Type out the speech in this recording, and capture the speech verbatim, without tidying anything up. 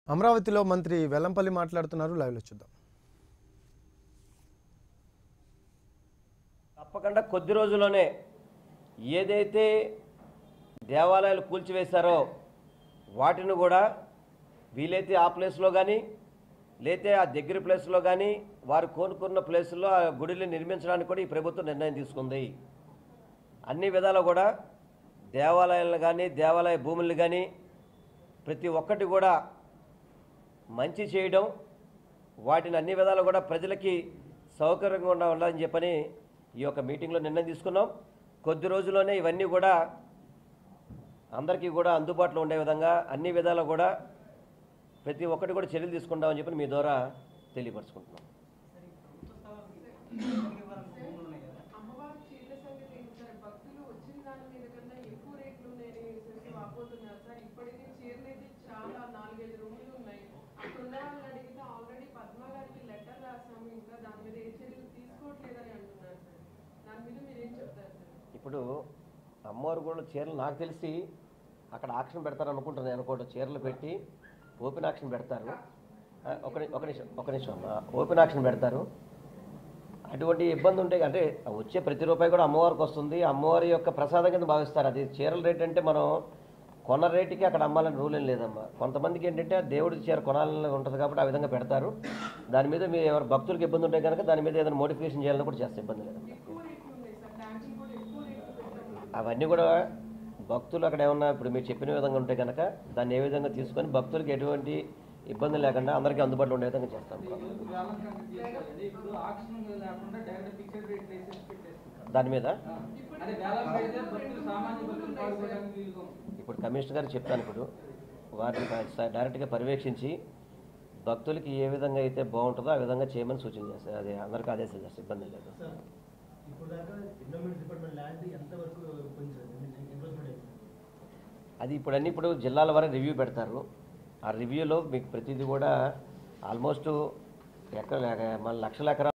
అమరావతిలో మంత్రి వెల్లంపల్లి మాట్లాడుతున్నారు. లైవ్లో చూద్దాం. తప్పకుండా కొద్ది రోజుల్లోనే ఏదైతే దేవాలయాలు కూల్చివేశారో వాటిని కూడా వీలైతే ఆ ప్లేస్లో కానీ లేతే ఆ దగ్గర ప్లేస్లో కానీ వారు కోరుకున్న ప్లేసుల్లో ఆ గుడిని నిర్మించడానికి కూడా ఈ ప్రభుత్వం నిర్ణయం తీసుకుంది. అన్ని విధాలు కూడా దేవాలయాలను కానీ దేవాలయ భూములను కానీ ప్రతి ఒక్కటి కూడా మంచి చేయడం, వాటిని అన్ని విధాలు కూడా ప్రజలకి సౌకర్యంగా ఉండాలని చెప్పని ఈ యొక్క మీటింగ్లో నిర్ణయం తీసుకున్నాం. కొద్ది రోజుల్లోనే ఇవన్నీ కూడా అందరికీ కూడా అందుబాటులో ఉండే విధంగా అన్ని విధాలు కూడా ప్రతి ఒక్కటి కూడా చర్యలు తీసుకుంటామని చెప్పి మీ ద్వారా తెలియపరుచుకుంటున్నాం. ఇప్పుడు అమ్మవారు కూడా చీరలు నాకు తెలిసి అక్కడ ఆక్షన్ పెడతారు అనుకుంటున్నాను. అనుకోవడం చీరలు పెట్టి ఓపెన్ ఆక్షన్ పెడతారు. ఒక ఒక నిమిషం ఒక నిమిషం ఓపెన్ ఆక్షన్ పెడతారు. అటువంటి ఇబ్బంది ఉంటే అంటే వచ్చే ప్రతి రూపాయి కూడా అమ్మవారికి వస్తుంది. అమ్మవారి యొక్క ప్రసాదం కింద భావిస్తారు. అది చీరల రేట్ అంటే మనం కొన్న రేటుకి అక్కడ అమ్మాలని రూల్ ఏం లేదమ్మా. కొంతమందికి ఏంటంటే దేవుడి చీర కొనాలని ఉంటుంది కాబట్టి ఆ విధంగా పెడతారు. దాని మీద మీరు ఎవరు భక్తులకు ఇబ్బంది ఉంటే కనుక దాని మీద ఏదైనా మోడిఫికేషన్ చేయాలని కూడా చేస్తే ఇబ్బంది లేదమ్మా. అవన్నీ కూడా భక్తులు అక్కడ ఏమన్నా ఇప్పుడు మీరు చెప్పిన విధంగా ఉంటే కనుక దాన్ని ఏ విధంగా తీసుకొని భక్తులకి ఎటువంటి ఇబ్బంది లేకుండా అందరికీ అందుబాటులో ఉండే విధంగా చేస్తాం. దాని మీద ఇప్పుడు కమిషనర్ గారు చెప్తాను. ఇప్పుడు వారిని డైరెక్ట్గా పర్యవేక్షించి భక్తులకి ఏ విధంగా అయితే బాగుంటుందో ఆ విధంగా చేయమని సూచన చేస్తారు. అది అందరికీ ఆదేశాలు చేస్తారు. ఇబ్బంది లేదు. అది ఇప్పుడు అన్నీ ఇప్పుడు జిల్లాల వరకు రివ్యూ పెడతారు. ఆ రివ్యూలో మీకు ప్రతిదీ కూడా ఆల్మోస్ట్ ఎక్కడ మన లక్షల ఎకరాలు